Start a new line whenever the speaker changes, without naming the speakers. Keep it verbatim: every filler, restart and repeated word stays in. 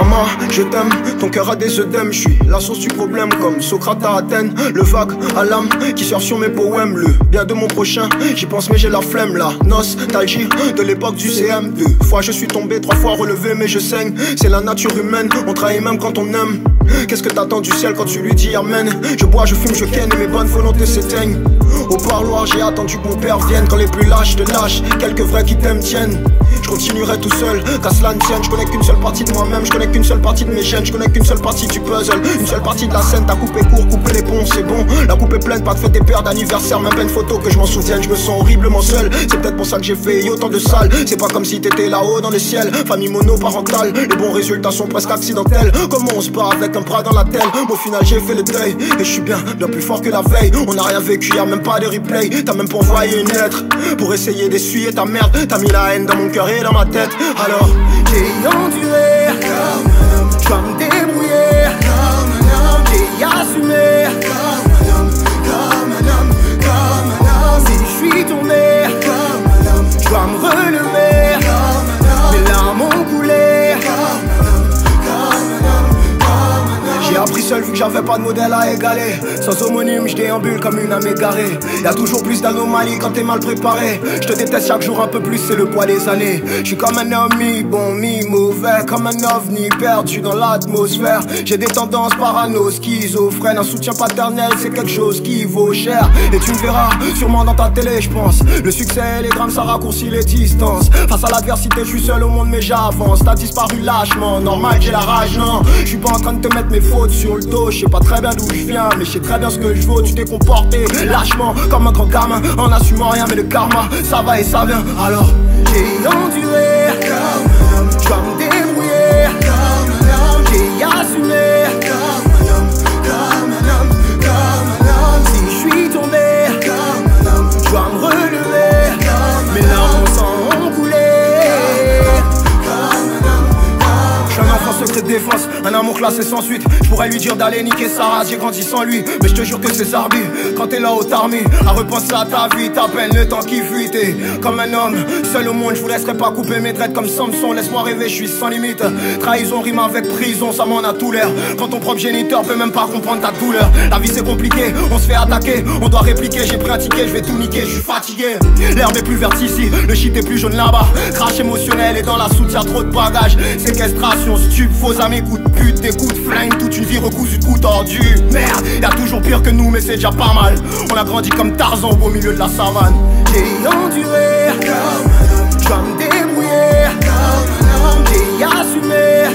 Maman, je t'aime, ton cœur a des œdèmes. Je suis la source du problème comme Socrate à Athènes. Le vague à l'âme qui sort sur mes poèmes. Le bien de mon prochain, j'y pense mais j'ai la flemme. La nostalgie de l'époque du C M. Deux fois je suis tombé, trois fois relevé mais je saigne. C'est la nature humaine, on trahit même quand on aime. Qu'est-ce que t'attends du ciel quand tu lui dis amen? Je bois, je fume, je ken et mes bonnes volontés s'éteignent. Au parloir j'ai attendu que mon père vienne. Quand les plus lâches te lâchent, quelques vrais qui t'aiment tiennent. Je continuerai tout seul, qu'à cela ne tienne. Je connais qu'une seule partie de moi-même, je connais qu'une seule partie de mes gènes. Je connais qu'une seule partie du puzzle, une seule partie de la scène. T'as coupé court, coupé les ponts, c'est bon. La coupe est pleine, pas de fête des pères d'anniversaire. Même pas une photo que je m'en souvienne, je me sens horriblement seul. C'est peut-être pour ça que j'ai fait autant de salles. C'est pas comme si t'étais là-haut dans le ciel. Famille monoparentale, les bons résultats sont presque accidentels. Comment on se bat avec un bras dans la tête? Au final j'ai fait le deuil, et je suis bien, bien plus fort que la veille. On n'a rien vécu, y'a même pas de replay. T'as même pas envoyé une lettre pour essayer d'essuyer ta merde. T'as mis la haine dans mon cœur et dans ma tête. Alors
j'ai enduré, je dois me débrouiller, j'ai assumé, comme un homme, comme un homme. Si je suis tombé, je dois me relever, mes larmes ont coulé. J'ai appris seul vu que j'avais pas de modèle à égaler. Sans homonyme, je déambule comme une âme égarée. Y'a toujours plus d'anomalies quand t'es mal préparé. Je te déteste chaque jour un peu plus, c'est le poids des années. Je suis comme un homme mi-bon, mi-mauvais. Comme un ovni perdu dans l'atmosphère. J'ai des tendances parano, schizophrènes. Un soutien paternel, c'est quelque chose qui vaut cher. Et tu me verras sûrement dans ta télé, je pense. Le succès et les drames, ça raccourcit les distances. Face à l'adversité, je suis seul au monde mais j'avance. T'as disparu lâchement, normal j'ai la rage, non. Je suis pas en train de te mettre mes fautes sur le dos. Je sais pas très bien d'où je viens, mais je sais très bien ce que je vaux. Tu t'es comporté lâchement comme un grand gamin, en assumant rien mais le karma, ça va et ça vient. Alors j'ai enduré, je dois me débrouiller, j'ai assumé, comme un homme, comme un homme, comme un homme. Si je suis tombé, je dois me relever, mes larmes sont coulées. Je suis un enfant secret de défense, un amour classé sans suite. Je pourrais lui dire d'aller niquer sa race, j'ai grandi sans lui. Mais je te jure que c'est Zarbi, quand t'es là au tarmi, à repenser à ta vie, t'as peine le temps qui fuit. T'es comme un homme, seul au monde, je vous laisserai pas couper mes dreads comme Samson. Laisse-moi rêver, je suis sans limite. Trahison rime avec prison, ça m'en a tout l'air. Quand ton propre géniteur peut même pas comprendre ta douleur. La vie c'est compliqué, on se fait attaquer, on doit répliquer. J'ai pris un ticket, je vais tout niquer, je suis fatigué. L'herbe est plus verte ici, le shit est plus jaune là-bas. Crash émotionnel et dans la soute y'a trop de bagages. Séquestration, stup, faux amis, coup de pute, des coups de flingue, toute une vie recousue de coups tordus. Merde, y'a toujours pire que nous mais c'est déjà pas mal. On a grandi comme Tarzan au beau milieu de la savane. J'ai enduré, je dois me débrouiller, j'ai assumé,